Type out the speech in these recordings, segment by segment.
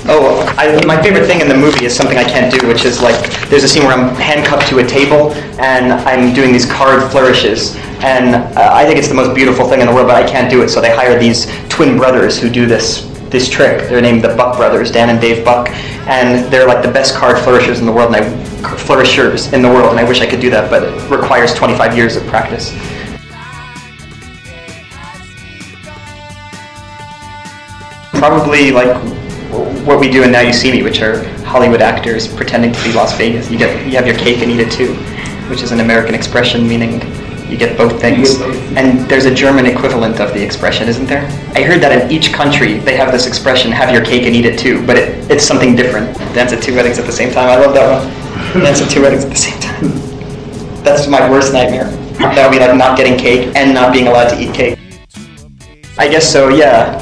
My favorite thing in the movie is something I can't do, which is like, there's a scene where I'm handcuffed to a table and I'm doing these card flourishes. And I think it's the most beautiful thing in the world, but I can't do it. So they hire these twin brothers who do this trick. They're named the Buck brothers, Dan and Dave Buck. And they're like the best card flourishers in the world, and I wish I could do that, but it requires 25 years of practice. Probably like what we do in Now You See Me, which are Hollywood actors pretending to be Las Vegas. You have your cake and eat it too, which is an American expression meaning you get both things. And there's a German equivalent of the expression, isn't there? I heard that in each country they have this expression, have your cake and eat it too, but it's something different. Dance at 2 weddings at the same time. I love that one. Dance at 2 weddings at the same time. That's my worst nightmare. That would be like not getting cake and not being allowed to eat cake. I guess so, yeah.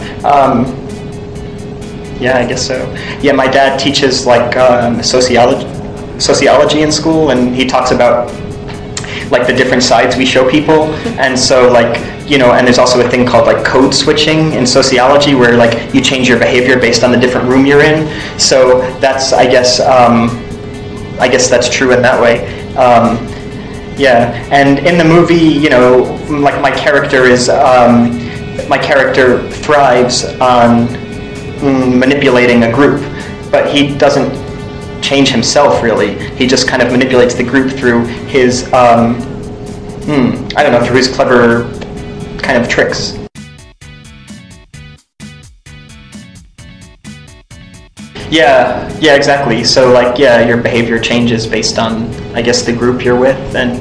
Yeah, I guess so. Yeah, my dad teaches like sociology in school, and he talks about like the different sides we show people. And so like, you know, and there's also a thing called like code switching in sociology, where like you change your behavior based on the different room you're in. So that's, I guess that's true in that way. Yeah, and in the movie, you know, like my character thrives on manipulating a group, but he doesn't change himself really. He just kind of manipulates the group through his, I don't know, through his clever kind of tricks. Yeah, exactly. So like, yeah, your behavior changes based on, I guess, the group you're with, and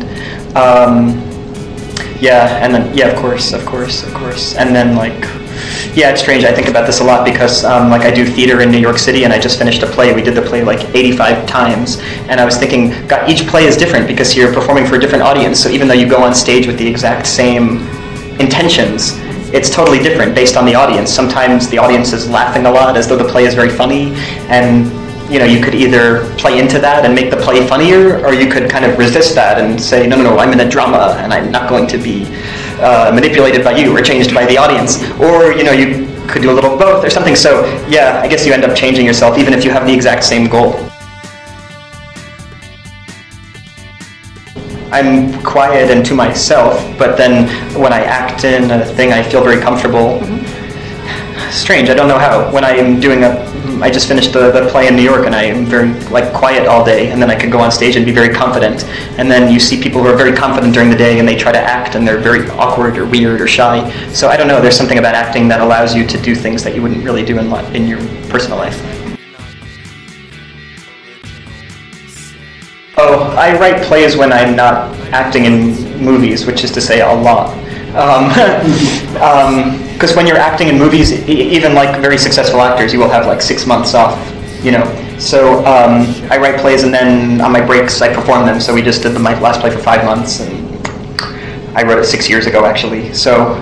yeah, and then, yeah, of course. And then like, yeah, it's strange. I think about this a lot because like I do theater in New York City, and I just finished a play. We did the play like 85 times, and I was thinking, God, each play is different because you're performing for a different audience. So even though you go on stage with the exact same intentions, it's totally different based on the audience. Sometimes the audience is laughing a lot as though the play is very funny, and you know, you could either play into that and make the play funnier, or you could kind of resist that and say, no, I'm in a drama and I'm not going to be manipulated by you or changed by the audience. Or, you know, you could do a little of both or something. So yeah, I guess you end up changing yourself even if you have the exact same goal. I'm quiet and to myself, but then when I act in a thing I feel very comfortable. Strange, I don't know how. When I am doing I just finished the play in New York, and I am very like quiet all day, and then I can go on stage and be very confident. And then you see people who are very confident during the day, and they try to act, and they're very awkward or weird or shy. So I don't know, there's something about acting that allows you to do things that you wouldn't really do in your personal life. Oh, I write plays when I'm not acting in movies, which is to say a lot. Because when you're acting in movies, even like very successful actors, you will have like 6 months off, you know. So I write plays, and then on my breaks I perform them. So we just did my last play for 5 months, and I wrote it 6 years ago actually. So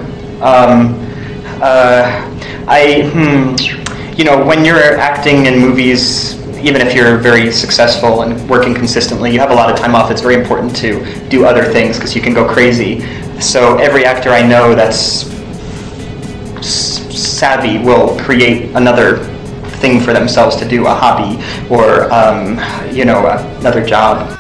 you know, when you're acting in movies, even if you're very successful and working consistently, you have a lot of time off. It's very important to do other things because you can go crazy. So every actor I know that's savvy will create another thing for themselves to do, a hobby, or you know, another job.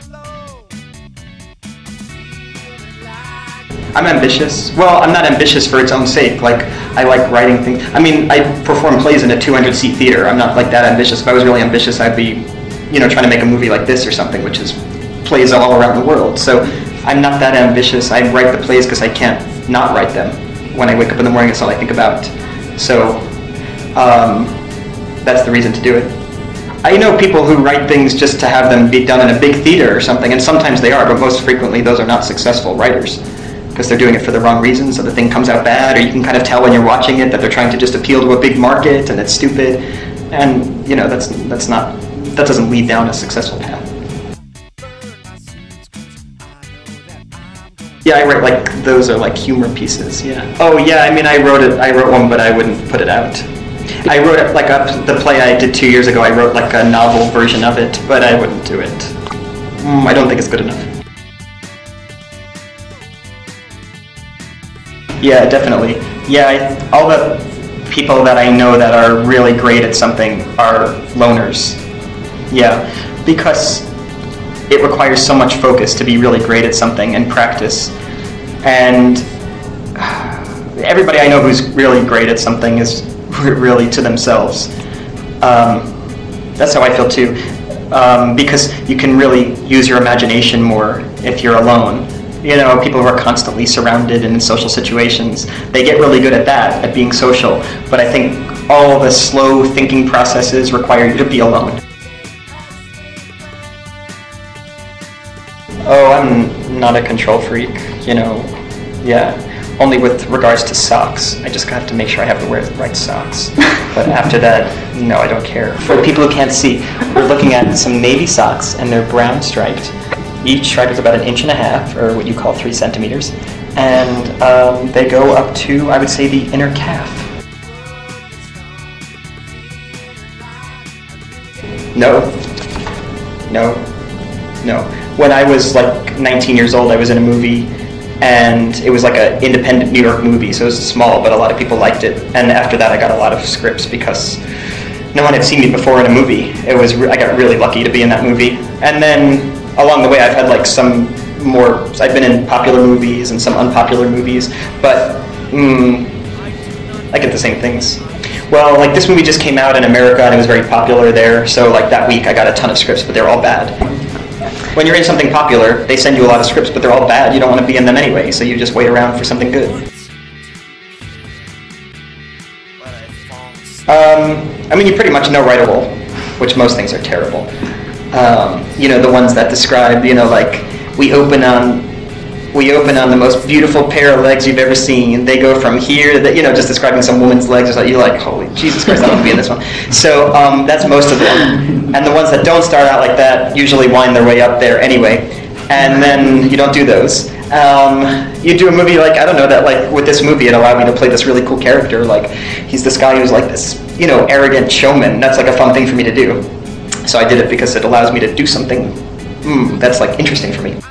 I'm ambitious. Well, I'm not ambitious for its own sake. Like, I like writing things. I mean, I perform plays in a 200-seat theater. I'm not like that ambitious. If I was really ambitious, I'd be, you know, trying to make a movie like this or something, which is plays all around the world. So I'm not that ambitious. I write the plays because I can't not write them. When I wake up in the morning, it's all I think about. So that's the reason to do it. I know people who write things just to have them be done in a big theater or something, and sometimes they are, but most frequently those are not successful writers because they're doing it for the wrong reasons, so the thing comes out bad, or you can kind of tell when you're watching it that they're trying to just appeal to a big market and it's stupid, and you know, that doesn't lead down a successful path. Yeah, I write like, those are like humor pieces, yeah. Oh yeah, I mean, I wrote one, but I wouldn't put it out. I wrote it like the play I did 2 years ago, I wrote like a novel version of it, but I wouldn't do it. I don't think it's good enough. Yeah, definitely. Yeah, all the people that I know that are really great at something are loners. Yeah, because it requires so much focus to be really great at something and practice. And everybody I know who's really great at something is really to themselves. That's how I feel too, because you can really use your imagination more if you're alone. You know, people who are constantly surrounded in social situations, they get really good at that, at being social. But I think all the slow thinking processes require you to be alone. Oh, I'm not a control freak, you know, yeah. Only with regards to socks. I just have to make sure I have to wear the right socks. But after that, no, I don't care. For people who can't see, we're looking at some navy socks, and they're brown striped. Each stripe is about 1.5 inches, or what you call 3 centimeters. And they go up to, I would say, the inner calf. No. No. No. When I was like 19 years old, I was in a movie, and it was like an independent New York movie, so it was small, but a lot of people liked it. And after that, I got a lot of scripts because no one had seen me before in a movie. I got really lucky to be in that movie. And then along the way, I've had like some more. I've been in popular movies and some unpopular movies, but I get the same things. Well, like this movie just came out in America and it was very popular there, so like that week I got a ton of scripts, but they're all bad. When you're in something popular, they send you a lot of scripts, but they're all bad. You don't want to be in them anyway, so you just wait around for something good. I mean, you pretty much know writable, which most things are terrible. You know, the ones that describe, you know, like, we open on the most beautiful pair of legs you've ever seen. They go from here to that, you know, just describing some woman's legs. It's like, you're like, holy Jesus Christ, I want to be in this one. So that's most of them. And the ones that don't start out like that usually wind their way up there anyway. And then you don't do those. You do a movie like, I don't know, that like with this movie it allowed me to play this really cool character. Like, he's this guy who's like this, you know, arrogant showman. That's like a fun thing for me to do. So I did it because it allows me to do something that's like interesting for me.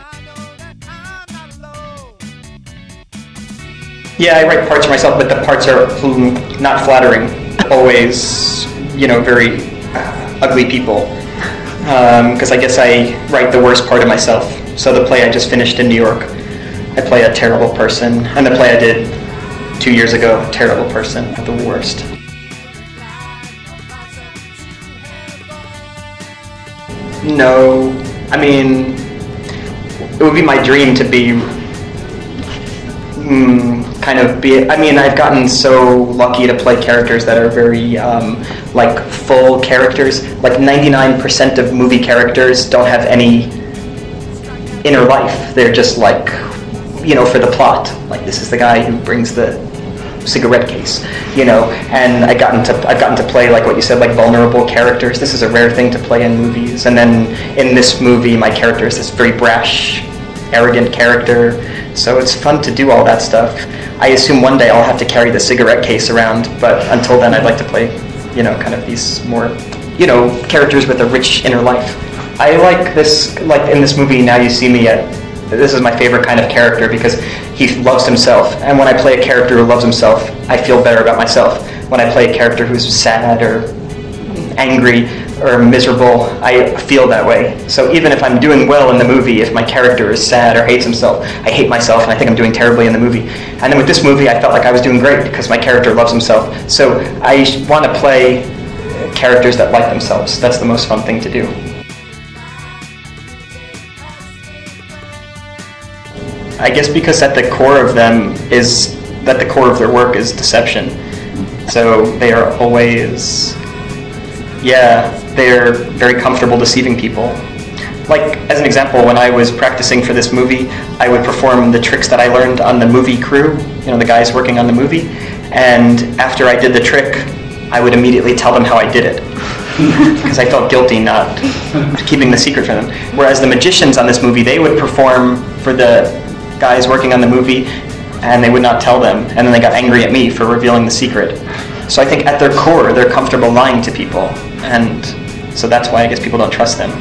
Yeah, I write parts for myself, but the parts are not flattering. Always, you know, very ugly people. Because I guess I write the worst part of myself. So the play I just finished in New York, I play a terrible person. And the play I did 2 years ago, terrible person, the worst. No, I mean, it would be my dream to be I mean, I've gotten so lucky to play characters that are very, like, full characters. Like, 99% of movie characters don't have any inner life. They're just, like, you know, for the plot. Like, this is the guy who brings the cigarette case, you know, and I've gotten to play, like what you said, like vulnerable characters. This is a rare thing to play in movies. And then in this movie, my character is this very brash, arrogant character. So it's fun to do all that stuff. I assume one day I'll have to carry the cigarette case around, but until then I'd like to play, you know, kind of these more, you know, characters with a rich inner life. I like this, like in this movie, Now You See Me, this is my favorite kind of character because he loves himself. And when I play a character who loves himself, I feel better about myself. When I play a character who's sad or angry or miserable, I feel that way. So even if I'm doing well in the movie, if my character is sad or hates himself, I hate myself and I think I'm doing terribly in the movie. And then with this movie, I felt like I was doing great because my character loves himself. So I want to play characters that like themselves. That's the most fun thing to do. I guess because at the core of them is, that the core of their work is deception. So they are always, yeah, they're very comfortable deceiving people. Like, as an example, when I was practicing for this movie, I would perform the tricks that I learned on the movie crew, you know, the guys working on the movie, and after I did the trick, I would immediately tell them how I did it. Because I felt guilty not keeping the secret from them. Whereas the magicians on this movie, they would perform for the guys working on the movie, and they would not tell them, and then they got angry at me for revealing the secret. So I think at their core, they're comfortable lying to people, and so that's why I guess people don't trust them.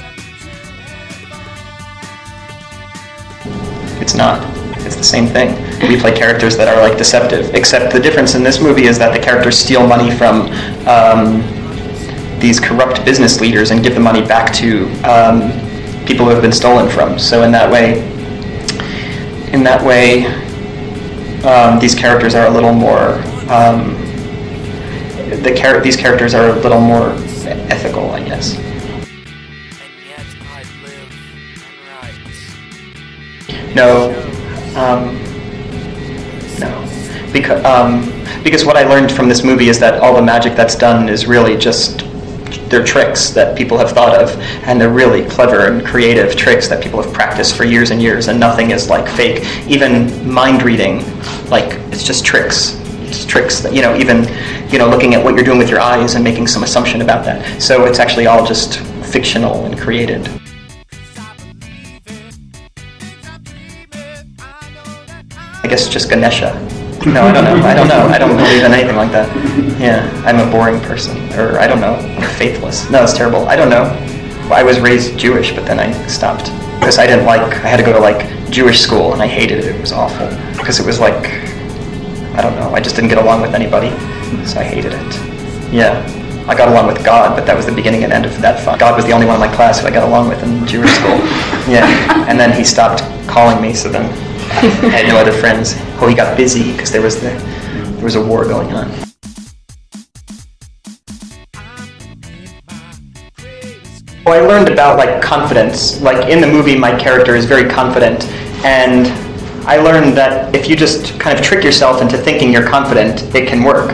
It's not. It's the same thing. we play characters that are like deceptive. Except the difference in this movie is that the characters steal money from these corrupt business leaders and give the money back to people who have been stolen from. So in that way, these characters are a little more. These characters are a little more ethical, I guess. No, because what I learned from this movie is that all the magic that's done is really just, they're tricks that people have thought of, and they're really clever and creative tricks that people have practiced for years and years, and nothing is like fake. Even mind reading, like, it's just tricks. It's tricks that, even, looking at what you're doing with your eyes and making some assumption about that. So it's actually all just fictional and created. I guess just Ganesha. No, I don't know. I don't believe in anything like that. Yeah, I'm a boring person. Or, I don't know, I'm faithless. No, it's terrible. I don't know. I was raised Jewish, but then I stopped. Because I had to go to Jewish school, and I hated it. It was awful. Because it was I don't know, I just didn't get along with anybody, so I hated it. Yeah, I got along with God, but that was the beginning and end of that fun. God was the only one in my class who I got along with in Jewish school. Yeah, and then he stopped calling me, so then I had no other friends. Oh, he got busy because there was a war going on. Well, I learned about confidence. In the movie, my character is very confident, and I learned that if you just kind of trick yourself into thinking you're confident, it can work.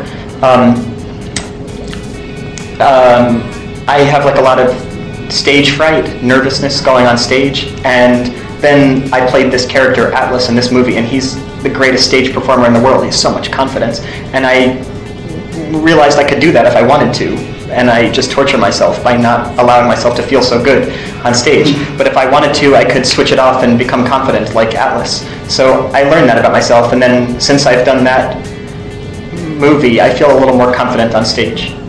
I have a lot of stage fright, nervousness going on stage, and then I played this character, Atlas, in this movie, and he's the greatest stage performer in the world. He has so much confidence, and I realized I could do that if I wanted to, and I just torture myself by not allowing myself to feel so good on stage. But if I wanted to, I could switch it off and become confident like Atlas. So I learned that about myself, and then since I've done that movie, I feel a little more confident on stage.